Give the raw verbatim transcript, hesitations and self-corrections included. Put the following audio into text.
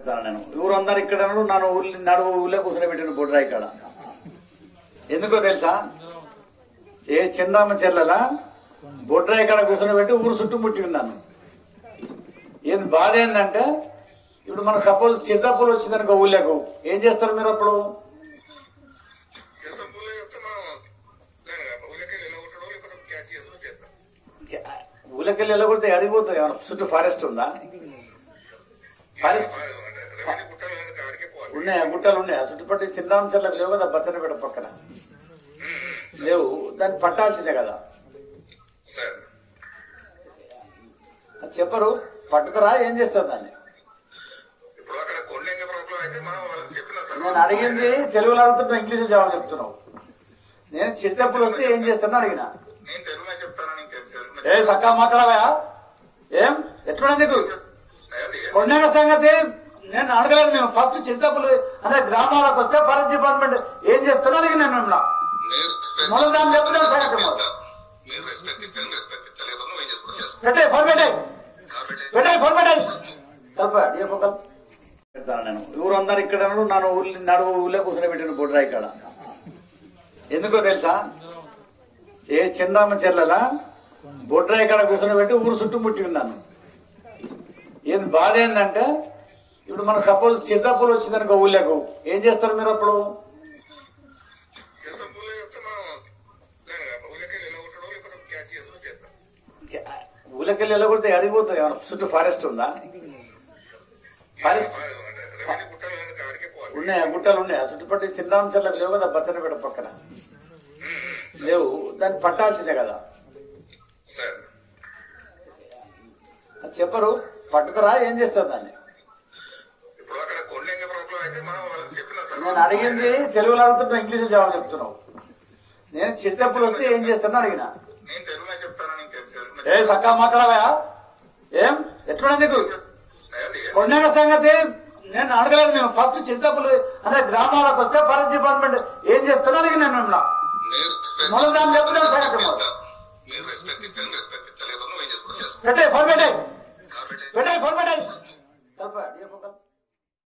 నేను ఊరందరూ ఇక్కడ నన్ను ఊళ్ళి నడువు ఊళ్ళో కూర్చొని పెట్టిన బొడ్రా ఇక్కడ ఎందుకో తెలుసా? ఏ చందామ చెల్లెల బొడ్రా ఇక్కడ కూర్చొని పెట్టి ఊరు చుట్టూ ముట్టి ఉన్నాను. ఏం బాధ ఏంటంటే ఇప్పుడు మన సపోజ్ చిరుతప్పులు వచ్చిందనుకో ఊళ్ళకు ఏం చేస్తారు మీరు అప్పుడు? ఊళ్ళకెళ్ళి వెళ్ళకూడదు అడిగిపోతుంది. చుట్టూ ఫారెస్ట్ ఉందా? ఫారెస్ట్ ఉన్నాయా? గుట్టలు ఉన్నాయా? చుట్టుపక్కల చిందామ చెల్లెలు లేవు కదా బచ్చనపేట పక్కన లేవు, దాన్ని పట్టాల్సిందే కదా. చెప్పరు, పట్టుకురా ఏం చేస్తారు దాన్ని? నేను అడిగింది తెలుగులో అడుగుతున్నా, ఇంగ్లీష్ జవాబు చెప్తున్నావు. నేను చిరుతప్పులు వస్తే ఏం చేస్తాను అడిగిన. ఏ సక్కా మాట్లాడవా? ఏం ఎట్లున్నా నీకు కొండ సంగతి నేను అడగలేదు. నేను ఫస్ట్ చిరుతప్పులు అనే గ్రామాలకు వస్తే ఫారెస్ట్ డిపార్ట్మెంట్ ఏం చేస్తానో అడిగిన. నేను మిమ్మల్ని మొదలు దాన్ని చెప్తున్నాను. పెట్టే ఫోన్ పెట్టే పెట్టే ఫోన్ పెట్టే కల్ప పెడతాను. నేను ఊరందరూ ఇక్కడ నన్ను ఊళ్ళి నడువు ఊళ్ళో కూర్చొని పెట్టిన బొడ్రా ఇక్కడ ఎందుకో తెలుసా? ఏ చందామ చెల్లెల బొడ్రా ఇక్కడ కూర్చొని పెట్టి ఊరు చుట్టూ ముట్టి ఉన్నాను. ఏం బాధ ఏంటంటే ఇప్పుడు మన సపోజ్ చిరుతప్పులు వచ్చిందనుకో ఊళ్ళకు ఏం చేస్తారు మీరు అప్పుడు? ఊళ్ళకెళ్ళి వెళ్ళకూడదు అడిగిపోతుంది. చుట్టూ ఫారెస్ట్ ఉందా? ఫారెస్ట్ ఉన్నాయా? గుట్టలు ఉన్నాయా? చుట్టుపక్కల చిందామ చెల్లెలు లేవు కదా బచ్చనపేట పక్కన లేవు, దాన్ని పట్టాల్సిందే కదా. చెప్పరు, పట్టుకురా ఏం చేస్తారు దాన్ని? నేను అడిగింది తెలుగులో అడుగుతున్నా, ఇంగ్లీష్ జవాబు చెప్తున్నావు. నేను చిరుతప్పులు వస్తే ఏం చేస్తాను అడిగిన. ఏ సక్కా మాట్లాడవా? ఏం ఎట్లున్నా నీకు కొండ సంగతి నేను అడగలేదు. నేను ఫస్ట్ చిరుతప్పులు అనే గ్రామాలకు వస్తే ఫారెస్ట్ డిపార్ట్మెంట్ ఏం చేస్తానో అడిగిన. నేను మిమ్మల్ని మొదలు దాన్ని చెప్తున్నాను. పెట్టే ఫోన్ పెట్టే